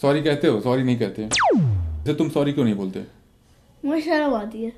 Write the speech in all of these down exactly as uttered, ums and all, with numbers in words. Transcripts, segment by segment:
Sorry कहते हो? Sorry नहीं कहते तो तुम सॉरी क्यों नहीं बोलते? मुझे शर्म आती है।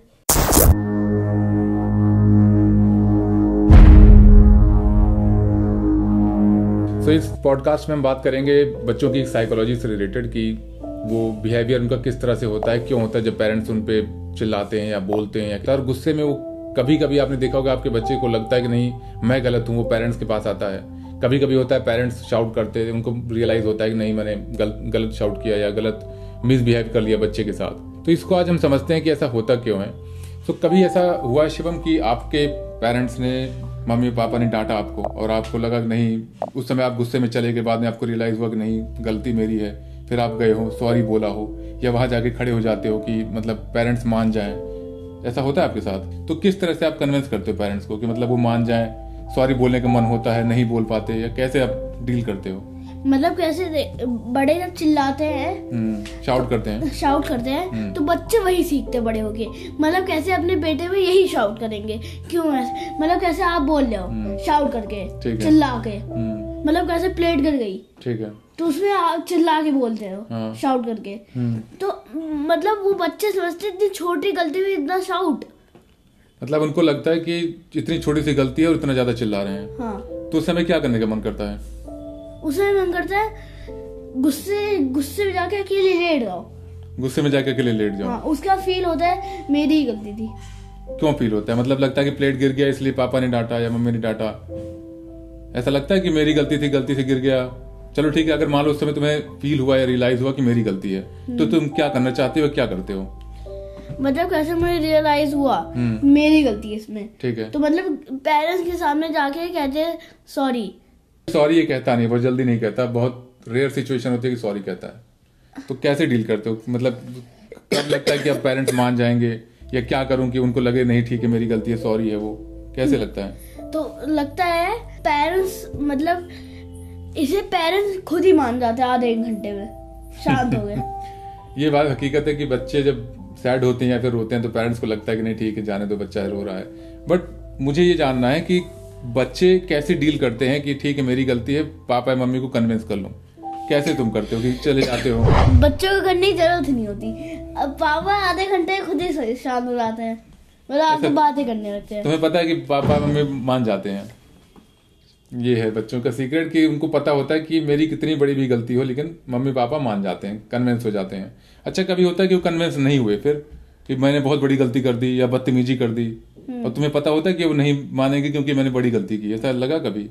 तो इस पॉडकास्ट में हम बात करेंगे बच्चों की साइकोलॉजी से रिलेटेड कि वो बिहेवियर उनका किस तरह से होता है, क्यों होता है जब पेरेंट्स उन पे चिल्लाते हैं या बोलते हैं या और गुस्से में वो कभी कभी आपने देखा होगा आपके बच्चे को लगता है कि नहीं मैं गलत हूँ, वो पेरेंट्स के पास आता है। कभी कभी होता है पेरेंट्स शाउट करते हैं, उनको रियलाइज होता है कि नहीं मैंने गल, गलत शाउट किया या गलत मिसबिहेव कर लिया बच्चे के साथ। तो इसको आज हम समझते हैं कि ऐसा होता क्यों है। तो कभी ऐसा हुआ है शिवम कि आपके पेरेंट्स ने, मम्मी पापा ने डांटा आपको और आपको लगा कि नहीं, उस समय आप गुस्से में चले के बाद में आपको रियलाइज हुआ कि नहीं गलती मेरी है, फिर आप गए हो सॉरी बोला हो या वहां जाके खड़े हो जाते हो कि मतलब पेरेंट्स मान जाएं, ऐसा होता है आपके साथ? तो किस तरह से आप कन्विंस करते हो पेरेंट्स को कि मतलब वो मान जाएं? सॉरी बोलने का मन होता है, नहीं बोल पाते, या कैसे आप डील करते हो? मतलब कैसे बड़े जब चिल्लाते हैं, शाउट करते हैं शाउट करते हैं तो बच्चे वही सीखते बड़े होके। मतलब कैसे अपने बेटे में यही शाउट करेंगे, क्यों ऐसे? मतलब कैसे आप बोल रहे हो शाउट करके, चिल्ला के, मतलब कैसे प्लेट गिर गई, ठीक है, तो उसमें आप चिल्ला के बोलते हो, हाँ। शाउट करके। तो मतलब वो बच्चे समझते इतनी छोटी गलती में इतना शाउट, मतलब उनको लगता है कि इतनी छोटी सी गलती है और इतना ज्यादा चिल्ला रहे हैं। हाँ। तो उस समय क्या करने का मन करता है? उस समय मन करता है गुस्से गुस्से में जाके अकेले लेट जाओ। गुस्से में जाके अकेले लेट जाओ। हाँ, उसका फील होता है मेरी ही गलती थी। क्यों फील होता है? मतलब लगता है कि प्लेट गिर गया इसलिए पापा ने डांटा या मम्मी ने डांटा, ऐसा लगता है कि मेरी गलती थी, गलती से गिर गया। चलो ठीक है, अगर मान लो उस समय तुम्हें फील हुआ या रियलाइज हुआ कि मेरी गलती है, तो तुम क्या करना चाहते हो, क्या करते हो? मतलब कैसे मुझे रियलाइज हुआ मेरी गलती है इसमें, ठीक है, तो मतलब पेरेंट्स के सामने जाके कहते हैं सॉरी। सॉरी ये कहता नहीं, बहुत जल्दी नहीं कहता, बहुत रेयर सिचुएशन होती है कि सॉरी कहता है। तो कैसे डील करते हो? मतलब कब लगता है कि अब पेरेंट्स मान जाएंगे, या क्या करूं कि उनको लगे नहीं ठीक है मेरी गलती है, सॉरी है, वो कैसे लगता है? तो लगता है पेरेंट्स, मतलब इसे पेरेंट्स खुद ही मान जाते हैं आधे एक घंटे में, शांत हो गए। ये बात हकीकत है कि बच्चे जब सैड होते हैं या फिर रोते हैं तो पेरेंट्स को लगता है कि नहीं ठीक है जाने दो, बच्चा रो रहा है। बट मुझे ये जानना है कि बच्चे कैसे डील करते हैं कि ठीक है मेरी गलती है, पापा या मम्मी को कन्विंस कर लूं। कैसे तुम करते हो कि चले जाते हो? बच्चों को करने की जरूरत नहीं होती, अब पापा आधे घंटे खुद ही शांत हो जाते हैं, मतलब आपको बातें करने लगते हैं। तुम्हें पता है कि पापा मम्मी मान जाते हैं। ये है बच्चों का सीक्रेट कि उनको पता होता है कि मेरी कितनी बड़ी भी गलती हो लेकिन मम्मी पापा मान जाते हैं, कन्विंस हो जाते हैं। अच्छा, कभी होता है कि वो कन्विंस नहीं हुए, फिर कि मैंने बहुत बड़ी गलती कर दी या बदतमीजी कर दी, और तुम्हें पता होता है कि वो नहीं मानेंगे क्योंकि मैंने बड़ी गलती की। ऐसा लगा कभी?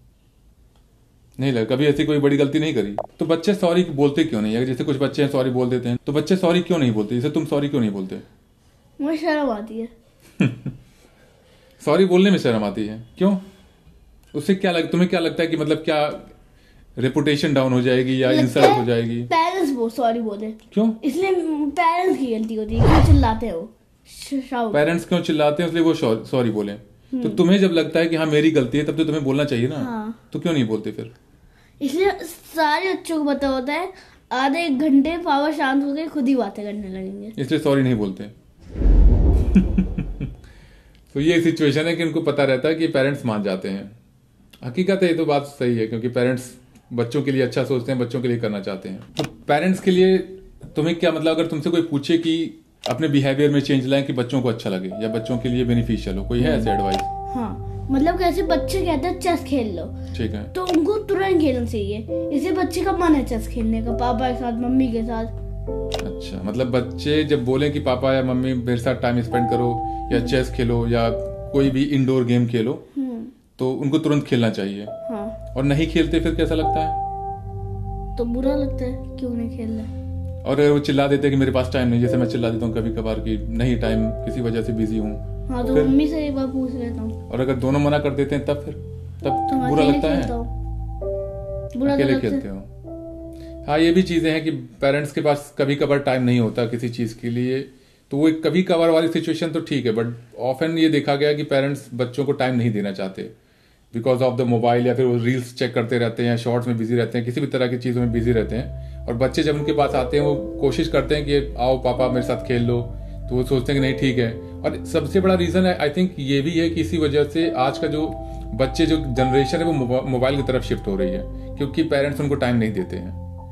नहीं लगा कभी, ऐसी कोई बड़ी गलती नहीं करी। तो बच्चे सॉरी बोलते क्यों नहीं? जैसे कुछ बच्चे हैं सॉरी बोल देते हैं, तो बच्चे सॉरी क्यों नहीं बोलते? जैसे तुम सॉरी क्यों नहीं बोलते? मुझे शर्म आती है। सॉरी बोलने में शर्म आती है, क्यों? उससे क्या लग, तुम्हें क्या लगता है कि मतलब क्या रेपुटेशन डाउन हो जाएगी या इंसल्ट हो जाएगी? पेरेंट्स वो सॉरी बोले, क्यों? इसलिए पेरेंट्स की गलती होती है, क्यों चिल्लाते हो? पेरेंट्स क्यों चिल्लाते हैं इसलिए वो सॉरी बोले। तो तुम्हें जब लगता है कि हाँ मेरी गलती है तब तो तुम्हें बोलना चाहिए ना। हाँ। तो क्यों नहीं बोलते फिर? इसलिए सारे बच्चों को पता होता है आधे एक घंटे पापा शांत हो गए खुद ही बातें करने लगेंगे, इसलिए सॉरी नहीं बोलते। तो ये सिचुएशन है कि उनको पता रहता है कि पेरेंट्स मान जाते हैं। हकीकत है, ये तो बात सही है क्योंकि पेरेंट्स बच्चों के लिए अच्छा सोचते हैं, बच्चों के लिए करना चाहते हैं। तो पेरेंट्स के लिए तुम्हें क्या मतलब, अगर तुमसे कोई पूछे कि अपने बिहेवियर में चेंज लाएं कि बच्चों को अच्छा लगे या बच्चों के लिए बेनिफिशियल हो, कोई है ऐसे एडवाइस? हाँ, मतलब कैसे बच्चे कहते हैं चेस खेल लो, ठीक है, तो उनको तुरंत खेलना चाहिए। इसे बच्चे का मन है चेस खेलने का, पापा के साथ, मम्मी के साथ। अच्छा, मतलब बच्चे जब बोले कि पापा या मम्मी मेरे साथ टाइम स्पेंड करो या चेस खेलो या कोई भी इंडोर गेम खेलो, तो उनको तुरंत खेलना चाहिए। हाँ। और नहीं खेलते फिर कैसा लगता है? तो बुरा लगता है, क्यों नहीं खेल रहे। और अगर वो चिल्ला देते हैं कि मेरे पास टाइम नहीं, जैसे मैं चिल्ला देता हूँ कभी कभार कि नहीं टाइम किसी वजह से बिजी हूँ, हाँ, तो मम्मी से एक बार पूछ लेता हूँ। और अगर दोनों मना कर देते हैं तब फिर तब तो बुरा लगता है, बुरा अकेले खेलते हो। हाँ, ये भी चीजें हैं कि पेरेंट्स के पास कभी कभार टाइम नहीं होता किसी चीज के लिए, तो वो कभी कभार वाली सिचुएशन तो ठीक है, बट ऑफन ये देखा गया कि पेरेंट्स बच्चों को टाइम नहीं देना चाहते बिकॉज ऑफ द मोबाइल, या फिर वो रील्स चेक करते रहते हैं, शॉर्ट्स में बिजी रहते हैं, किसी भी तरह की चीज़ों में बिजी रहते हैं। और बच्चे जब उनके पास आते हैं वो कोशिश करते हैं कि आओ पापा मेरे साथ खेल लो, तो वो सोचते हैं कि नहीं ठीक है। और सबसे बड़ा रीज़न है आई थिंक ये भी है कि इसी वजह से आज का जो बच्चे जो जनरेशन है वो मोबाइल की तरफ शिफ्ट हो रही है, क्योंकि पेरेंट्स उनको टाइम नहीं देते हैं।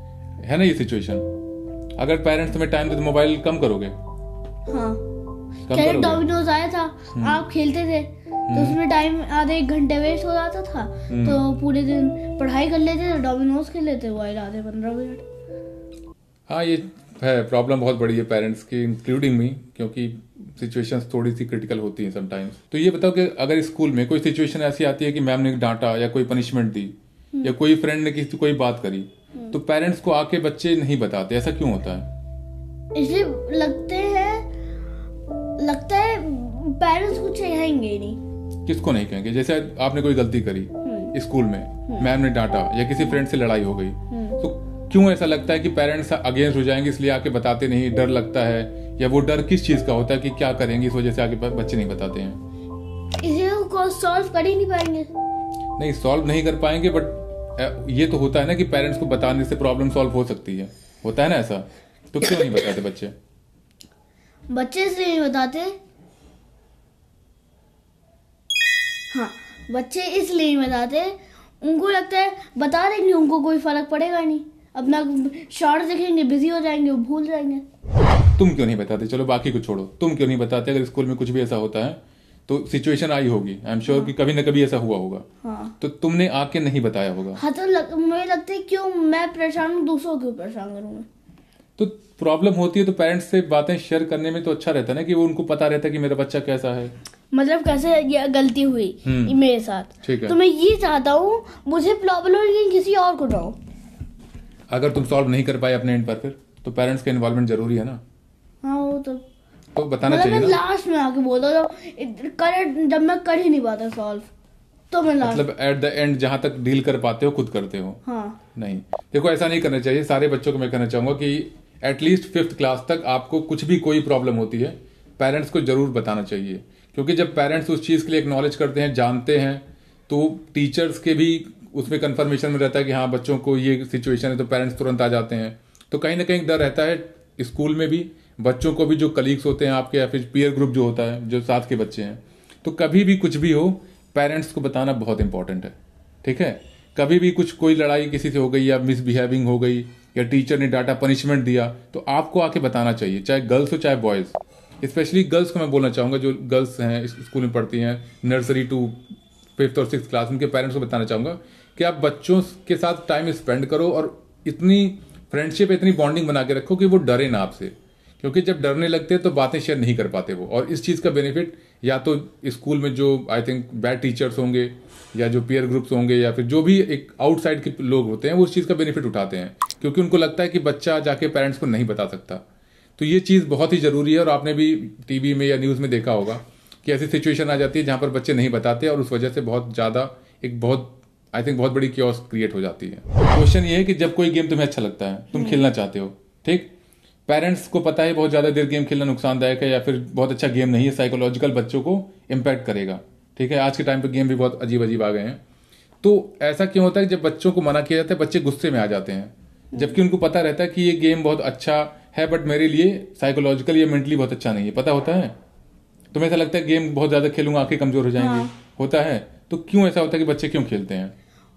है ना ये सिचुएशन। अगर पेरेंट्स तुम्हें टाइम दे तो मोबाइल कम करोगे। हाँ, डोमिनोज आया था, आप खेलते थे तो उसमें टाइम आधे एक घंटे वेस्ट हो जाता था, तो पूरे दिन पढ़ाई कर लेते थे, डोमिनोज खेल लेते मोबाइल आधे पंद्रह मिनट। हाँ, ये है प्रॉब्लम बहुत बड़ी है पेरेंट्स की, इंक्लूडिंग मी, क्योंकि सिचुएशंस थोड़ी सी क्रिटिकल होती हैं समटाइम्स। तो ये बताओ कि अगर स्कूल में कोई सिचुएशन ऐसी आती है कि मैम ने डांटा या कोई पनिशमेंट दी या कोई फ्रेंड ने किसी कोई बात करी, तो पेरेंट्स को आके बच्चे नहीं बताते, ऐसा क्यों होता है? इसलिए लगते हैं लगता है पेरेंट्स कुछ कहेंगे नहीं। किसको नहीं कहेंगे? जैसे आपने कोई गलती करी स्कूल में, मैम ने डांटा या किसी फ्रेंड से लड़ाई हो गई, तो क्यों ऐसा लगता है कि पेरेंट्स अगेंस्ट हो जाएंगे इसलिए आके बताते नहीं? डर लगता है, या वो डर किस चीज का होता है कि क्या करेंगे, इस वजह से आगे बच्चे नहीं बताते हैं? इसे सॉल्व कर ही नहीं पाएंगे। नहीं, सॉल्व नहीं कर पाएंगे, बट ये तो होता है ना कि पेरेंट्स को बताने से प्रॉब्लम सॉल्व हो सकती है, होता है ना ऐसा? तो क्यों नहीं बताते बच्चे? बच्चे से नहीं बताते, हाँ, बच्चे इसलिए नहीं बताते, उनको लगता है बता देंगे उनको कोई फर्क पड़ेगा नहीं, अपना शॉर्ट देखेंगे, बिजी हो जाएंगे, वो भूल जाएंगे। तुम क्यों नहीं बताते? चलो बाकी को छोड़ो, तुम क्यों नहीं बताते? अगर स्कूल में कुछ भी ऐसा होता है तो सिचुएशन आई होगी, आई एम श्योर कि कभी ना कभी ऐसा हुआ होगा, हाँ। तो तुमने आके नहीं बताया होगा। हाँ, तो लग, मुझे लगता है क्यों मैं परेशान हूँ, दूसरों क्यों परेशान करूँगा? तो प्रॉब्लम होती है तो पेरेंट्स से बातें शेयर करने में तो अच्छा रहता है ना, कि वो उनको पता रहता है कि मेरा बच्चा कैसा है, मतलब कैसे ये गलती हुई मेरे साथ, ठीक है। तो मैं ये चाहता हूँ मुझे प्रॉब्लम किसी और को ना हो। अगर तुम सॉल्व नहीं कर पाए अपने एंड पर, फिर तो पेरेंट्स का इन्वॉल्वमेंट जरूरी है ना। हाँ, वो तो तो बताना चाहिए ना। लास्ट में आके बोलता जब कर जब मैं कर ही नहीं पाता सॉल्व, तो मैं लास्ट मतलब एट द एंड जहां तक डील कर पाते हो खुद करते हो। हाँ। नहीं, देखो ऐसा नहीं करना चाहिए। सारे बच्चों को मैं कहना चाहूंगा कि एटलीस्ट फिफ्थ क्लास तक आपको कुछ भी कोई प्रॉब्लम होती है पेरेंट्स को जरूर बताना चाहिए, क्योंकि जब पेरेंट्स उस चीज के लिए एक्नॉलेज करते हैं, जानते हैं, तो टीचर्स के भी उसमें कंफर्मेशन में रहता है कि हाँ बच्चों को ये सिचुएशन है, तो पेरेंट्स तुरंत आ जाते हैं। तो कहीं ना कहीं डर रहता है स्कूल में भी, बच्चों को भी, जो कलीग्स होते हैं आपके या फिर पीयर ग्रुप जो होता है, जो साथ के बच्चे हैं, तो कभी भी कुछ भी हो पेरेंट्स को बताना बहुत इंपॉर्टेंट है, ठीक है। कभी भी कुछ कोई लड़ाई किसी से हो गई या मिसबिहेविंग हो गई या टीचर ने डांटा, पनिशमेंट दिया, तो आपको आके बताना चाहिए, चाहे गर्ल्स हो चाहे बॉयज। स्पेशली गर्ल्स को मैं बोलना चाहूंगा, जो गर्ल्स हैं स्कूल में पढ़ती हैं, नर्सरी टू फिफ्थ और सिक्स क्लास, उनके पेरेंट्स को बताना चाहूंगा कि आप बच्चों के साथ टाइम स्पेंड करो और इतनी फ्रेंडशिप, इतनी बॉन्डिंग बना के रखो कि वो डरे ना आपसे, क्योंकि जब डरने लगते हैं तो बातें शेयर नहीं कर पाते वो। और इस चीज़ का बेनिफिट या तो स्कूल में जो आई थिंक बैड टीचर्स होंगे या जो पीयर ग्रुप्स होंगे या फिर जो भी एक आउटसाइड के लोग होते हैं, वो उस चीज़ का बेनिफिट उठाते हैं, क्योंकि उनको लगता है कि बच्चा जाके पेरेंट्स को नहीं बता सकता। तो ये चीज़ बहुत ही ज़रूरी है। और आपने भी टीवी में या न्यूज़ में देखा होगा कि ऐसी सिचुएशन आ जाती है जहाँ पर बच्चे नहीं बताते और उस वजह से बहुत ज़्यादा एक बहुत आई थिंक बहुत बड़ी क्योस क्रिएट हो जाती है। क्वेश्चन ये है कि जब कोई गेम तुम्हें अच्छा लगता है, तुम खेलना चाहते हो, ठीक, पेरेंट्स को पता है बहुत ज्यादा देर गेम खेलना नुकसानदायक है या फिर बहुत अच्छा गेम नहीं है, साइकोलॉजिकल बच्चों को इम्पैक्ट करेगा, ठीक है। आज के टाइम पे गेम भी बहुत अजीब अजीब आ गए हैं। तो ऐसा क्यों होता है कि जब बच्चों को मना किया जाता है बच्चे गुस्से में आ जाते हैं, जबकि उनको पता रहता है कि ये गेम बहुत अच्छा है बट मेरे लिए साइकोलॉजिकली या मेंटली बहुत अच्छा नहीं है, पता होता है। तुम्हें ऐसा लगता है गेम बहुत ज्यादा खेलूंगा आंखें कमजोर हो जाएंगी, हाँ। होता है। तो क्यों ऐसा होता है कि बच्चे क्यों खेलते हैं?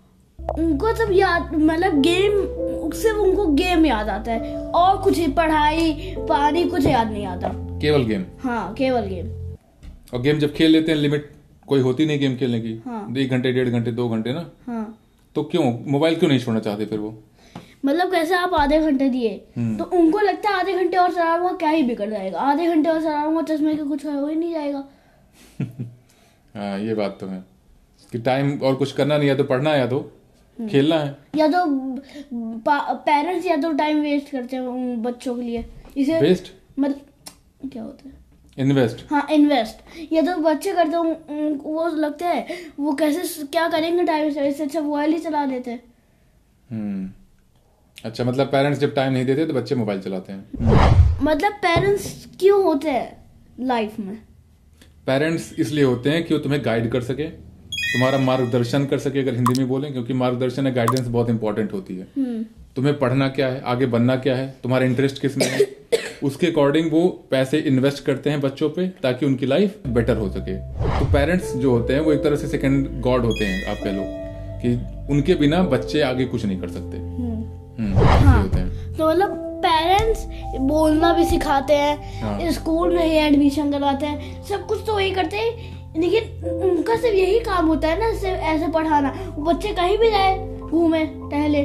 उनको सब याद, मतलब गेम, सिर्फ उनको गेम याद आता है और कुछ पढ़ाई पानी कुछ याद नहीं आता, केवल गेम। हाँ, केवल गेम। और गेम जब खेल लेते हैं लिमिट कोई होती नहीं गेम खेलने की, हाँ। एक घंटे डेढ़ घंटे दो घंटे ना, हाँ। तो क्यों मोबाइल क्यों नहीं छोड़ना चाहते फिर वो? मतलब कैसे आप आधे घंटे दिए तो उनको लगता है आधे घंटे और चलाऊंगा क्या ही बिगड़ जाएगा, आधे घंटे और चलाऊंगा चश्मे के कुछ हो ही नहीं जाएगा। हाँ, ये बात तो है कि टाइम और कुछ करना नहीं है, तो पढ़ना है या तो खेलना है, या तो पेरेंट्स या तो टाइम वेस्ट करते हैं बच्चों के लिए, इसे वेस्ट मतलब क्या होता है, इन्वेस्ट। हाँ, इन्वेस्ट या तो बच्चे करते हैं, वो लगता है वो कैसे क्या करेंगे टाइम से, इससे अच्छा मोबाइल ही चला देते हैं। हम्म अच्छा, मतलब पेरेंट्स जब टाइम नहीं देते तो बच्चे मोबाइल चलाते हैं। मतलब पेरेंट्स क्यों होते हैं लाइफ में? पेरेंट्स इसलिए होते हैं कि वो तुम्हें गाइड कर सके, तुम्हारा मार्गदर्शन कर सके, अगर हिंदी में बोलें, क्योंकि मार्गदर्शन या गाइडेंस बहुत इंपॉर्टेंट होती है। तुम्हें पढ़ना क्या है, आगे बनना क्या है, तुम्हारा इंटरेस्ट किस में है, उसके अकॉर्डिंग वो पैसे इन्वेस्ट करते हैं बच्चों पे ताकि उनकी लाइफ बेटर हो सके। तो पेरेंट्स जो होते हैं वो एक तरह से सेकंड गॉड होते हैं, आप कह लो कि उनके बिना बच्चे आगे कुछ नहीं कर सकते। हम्म हाँ, होते हैं। तो मतलब पेरेंट्स बोलना भी सिखाते हैं, हाँ। स्कूल में ही एडमिशन करवाते हैं, सब कुछ तो वही करते हैं, लेकिन उनका सिर्फ यही काम होता है ना, सिर्फ ऐसे पढ़ाना। बच्चे कहीं भी जाए, घूमे टहले,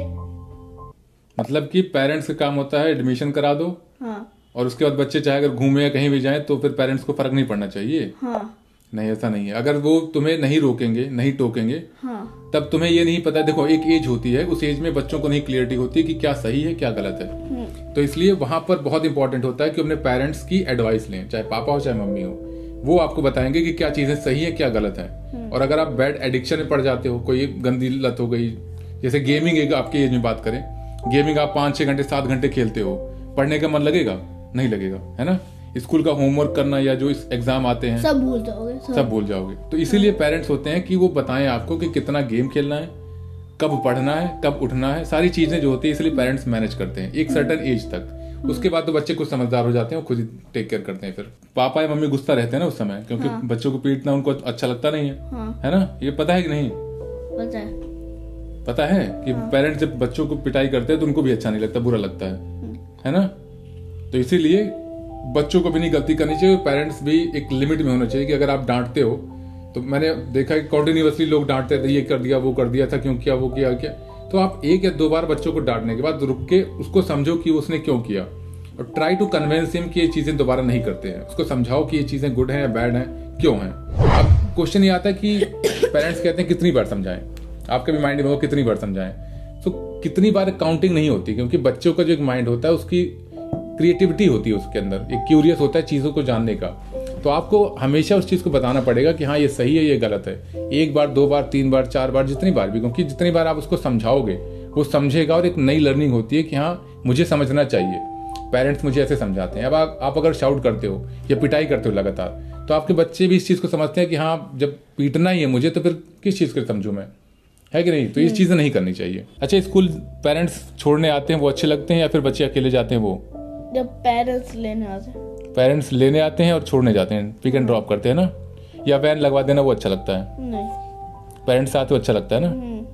मतलब कि पेरेंट्स का काम होता है एडमिशन करा दो, हाँ। और उसके बाद बच्चे चाहे अगर घूमे या कहीं भी जाएं तो फिर पेरेंट्स को फर्क नहीं पड़ना चाहिए, हाँ। नहीं, ऐसा नहीं है। अगर वो तुम्हें नहीं रोकेंगे, नहीं टोकेंगे, हाँ। तब तुम्हें ये नहीं पता। देखो, एक एज होती है, उस एज में बच्चों को नहीं क्लियरिटी होती कि क्या सही है क्या गलत है, तो इसलिए वहां पर बहुत इंपॉर्टेंट होता है कि अपने पेरेंट्स की एडवाइस लें, चाहे पापा हो चाहे मम्मी हो। वो आपको बताएंगे कि क्या चीजें सही है क्या गलत है। और अगर आप बैड एडिक्शन में पड़ जाते हो, कोई गंदी लत हो गई, जैसे गेमिंग, एक आपके एज में बात करें, गेमिंग आप पांच छह घंटे सात घंटे खेलते हो, पढ़ने का मन लगेगा? नहीं लगेगा, है ना। स्कूल का होमवर्क करना या जो एग्जाम आते हैं सब भूल जाओगे, सब, सब भूल जाओगे। तो इसीलिए पेरेंट्स होते हैं कि वो बताएं आपको कि कितना गेम खेलना है, कब पढ़ना है, कब उठना है, सारी चीजें जो होती है, इसलिए पेरेंट्स मैनेज करते हैं एक सर्टेन एज तक। उसके बाद तो बच्चे कुछ समझदार हो जाते हैं, खुद ही टेक केयर करते हैं। फिर पापा या मम्मी गुस्सा रहते हैं ना उस समय, क्योंकि हाँ। बच्चों को पीटना उनको अच्छा लगता नहीं है, हाँ। है ना। ये पता है कि नहीं? पता है, पता है कि हाँ। पेरेंट्स जब बच्चों को पिटाई करते हैं तो उनको भी अच्छा नहीं लगता, बुरा लगता है, है ना। तो इसीलिए बच्चों को भी नहीं गलती करनी चाहिए, पेरेंट्स भी एक लिमिट में होना चाहिए कि अगर आप डांटते हो, तो मैंने देखा कि कॉन्टिन्यूसली लोग डांटते थे, ये कर दिया वो कर दिया था, क्यों किया वो किया क्या, तो आप एक या दो बार बच्चों को डांटने के बाद रुक के उसको समझो कि उसने क्यों किया, और ट्राई टू कन्विंस हिम कि ये चीजें दोबारा नहीं करते हैं। उसको समझाओ कि ये चीजें गुड है या बैड है, क्यों है। अब क्वेश्चन ये आता है कि पेरेंट्स कहते हैं कितनी बार समझाएं, आपके भी माइंड में हो कितनी बार समझाएं। तो कितनी बार काउंटिंग नहीं होती, क्योंकि बच्चों का जो एक माइंड होता है उसकी क्रिएटिविटी होती है, उसके अंदर एक क्यूरियस होता है चीजों को जानने का। तो आपको हमेशा उस चीज को बताना पड़ेगा कि हाँ ये सही है ये गलत है, एक बार दो बार तीन बार चार बार, जितनी बार भी, क्योंकि जितनी बार आप उसको समझाओगे वो समझेगा, और एक नई लर्निंग होती है कि हाँ मुझे समझना चाहिए, पेरेंट्स मुझे ऐसे समझाते हैं। अब आप, आप अगर शाउट करते हो या पिटाई करते हो लगातार, तो आपके बच्चे भी इस चीज को समझते हैं कि हाँ जब पीटना ही है मुझे तो फिर किस चीज को समझूं मैं, है कि नहीं। तो ये चीजें नहीं करनी चाहिए। अच्छा, स्कूल पेरेंट्स छोड़ने आते हैं वो अच्छे लगते हैं या फिर बच्चे अकेले जाते हैं? वो जब पेरेंट्स लेने आते हैं, पेरेंट्स लेने आते हैं और छोड़ने जाते हैं, पिक एंड ड्रॉप करते हैं ना, या वैन लगवा देना वो अच्छा लगता है? नहीं, पेरेंट्स साथ में अच्छा लगता है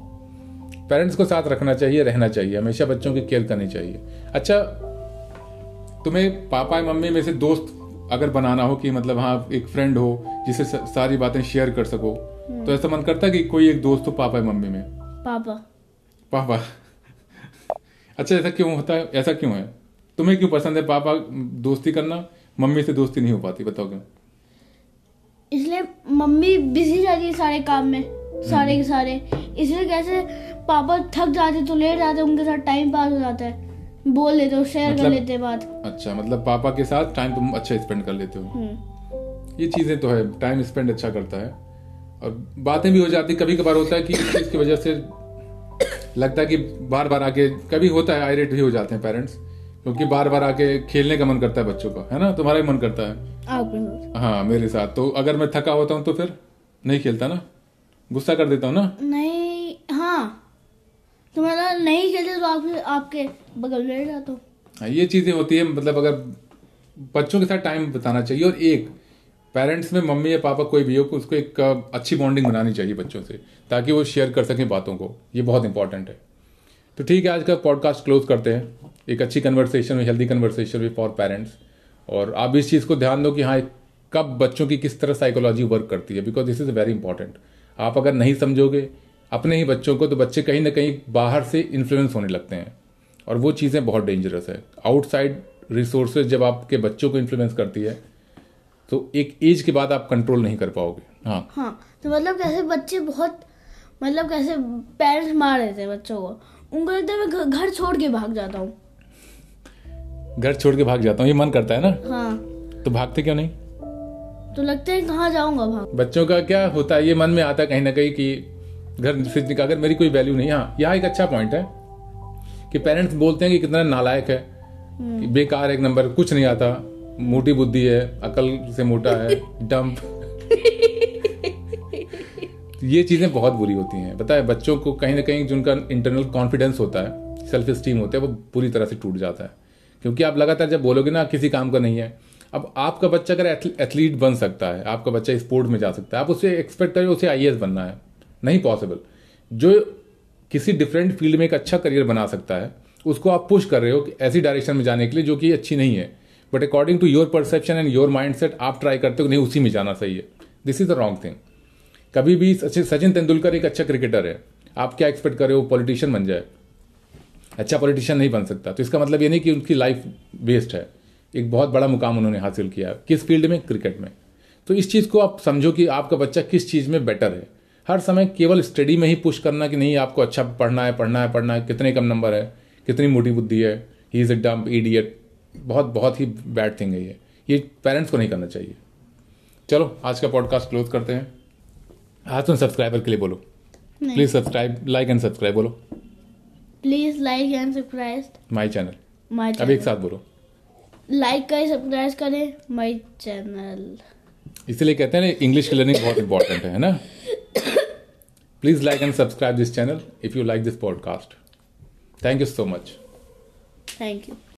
ना। पेरेंट्स को साथ रखना चाहिए, रहना चाहिए, हमेशा बच्चों की केयर करनी चाहिए। अच्छा, तुम्हें पापा या मम्मी में से दोस्त अगर बनाना हो कि मतलब हाँ एक फ्रेंड हो जिसे सारी बातें शेयर कर सको, तो ऐसा मन करता है कि कोई एक दोस्त हो पापा या मम्मी में? पापा। पापा अच्छा, ऐसा क्यों होता है, ऐसा क्यों है? तुम्हें क्यों पसंद है पापा दोस्ती करना, मम्मी से दोस्ती नहीं हो पाती, बताओ क्यों? इसलिए मम्मी बिजी रहती है सारे काम में, सारे के सारे, इसलिए कैसे पापा थक जाते तो लेट जाते, उनके साथ टाइम पास हो जाता है, बोल लेते हो, शेयर मतलब, कर लेते हैं बात। अच्छा, मतलब पापा के साथ टाइम तुम अच्छा स्पेंड कर लेते हो। ये चीजें तो है, टाइम स्पेंड अच्छा करता है, और बातें भी हो जाती। कभी कभार होता है कि इस चीज की वजह से लगता है कि बार बार आके, कभी होता है आयरेट भी हो जाते हैं पेरेंट्स, क्योंकि बार बार आके खेलने का मन करता है बच्चों का, है ना। तुम्हारा भी मन करता है? हाँ, मेरे साथ तो अगर मैं थका होता हूँ तो फिर नहीं खेलता ना, गुस्सा कर देता हूँ ना। नहीं, हाँ, तुम्हारा नहीं खेलते तो आप, आपके बगल में जाता हूँ। हाँ, ये चीजें होती है। मतलब अगर बच्चों के साथ टाइम बिताना चाहिए, और एक पेरेंट्स में मम्मी या पापा कोई भी हो, उसको एक अच्छी बॉन्डिंग बनानी चाहिए बच्चों से, ताकि वो शेयर कर सकें बातों को। ये बहुत इंपॉर्टेंट है। तो ठीक है, आज का पॉडकास्ट क्लोज करते हैं। एक अच्छी कन्वर्सेशन में, हेल्दी कन्वर्सेशन में फॉर पेरेंट्स। और आप इस चीज़ को ध्यान दो कि हाँ कब बच्चों की किस तरह साइकोलॉजी वर्क करती है, because this is very important. आप अगर नहीं समझोगे अपने ही बच्चों को, तो बच्चे कहीं ना कहीं बाहर से इन्फ्लुएंस होने लगते हैं, और वो चीज़ें बहुत डेंजरस है। आउटसाइड रिसोर्सेज जब आपके बच्चों को इन्फ्लुएंस करती है, तो एक एज के बाद आप कंट्रोल नहीं कर पाओगे। हाँ हाँ, तो मतलब कैसे बच्चे बहुत, मतलब कैसे पेरेंट्स मार देते हैं बच्चों को, उनको लगता है मैं घर छोड़ के भाग जाता हूँ, घर छोड़ के भाग जाता हूँ, ये मन करता है ना। हाँ, तो भागते क्यों नहीं? तो लगता है कहाँ जाऊंगा भाग। बच्चों का क्या होता है, ये मन में आता है कहीं ना कहीं कि घर से निकाल, मेरी कोई वैल्यू नहीं। हाँ, यहाँ एक अच्छा पॉइंट है कि पेरेंट्स बोलते हैं कि कितना नालायक है, कि बेकार, एक नंबर, कुछ नहीं आता, मोटी बुद्धि है, अकल से मोटा है, डंप। ये चीजें बहुत बुरी होती हैं, पता है। बच्चों को कहीं ना कहीं जो उनका इंटरनल कॉन्फिडेंस होता है, सेल्फ स्टीम होता है, वो पूरी तरह से टूट जाता है। क्योंकि आप लगातार जब बोलोगे ना किसी काम का नहीं है, अब आपका बच्चा अगर एथलीट बन सकता है, आपका बच्चा स्पोर्ट में जा सकता है, आप उससे एक्सपेक्ट करें उसे आई ए एस बनना है, नहीं पॉसिबल। जो किसी डिफरेंट फील्ड में एक अच्छा करियर बना सकता है, उसको आप पुश कर रहे हो ऐसी डायरेक्शन में जाने के लिए जो कि अच्छी नहीं है, but according to your perception and your mindset आप ट्राई करते हो नहीं उसी में जाना सही है। This is the wrong thing. कभी भी सचिन तेंदुलकर एक अच्छा क्रिकेटर है, आप क्या एक्सपेक्ट कर रहे हो पॉलिटिशियन बन जाए? अच्छा पॉलिटिशियन नहीं बन सकता। तो इसका मतलब ये नहीं कि उनकी लाइफ वेस्ट है। एक बहुत बड़ा मुकाम उन्होंने हासिल किया है, किस फील्ड में? क्रिकेट में। तो इस चीज़ को आप समझो कि आपका बच्चा किस चीज़ में बेटर है। हर समय केवल स्टडी में ही पुश करना कि नहीं आपको अच्छा पढ़ना है पढ़ना है पढ़ना है, कितने कम नंबर है, कितनी मोटी बुद्धि है, he is a dumb idiot, बहुत बहुत ही बैड थिंग है ये ये पेरेंट्स को नहीं करना चाहिए। चलो आज का पॉडकास्ट क्लोज करते हैं। आज तुम सब्सक्राइबर के लिए बोलो, please subscribe, like and subscribe बोलो। Please like and subscribe my channel my अब एक साथ बोलो, लाइक करें सब्सक्राइब करें माय चैनल। इसलिए कहते हैं ना इंग्लिश की लर्निंग बहुत इंपॉर्टेंट है ना। Please like and subscribe this channel if you like this podcast. Thank you so much. Thank you.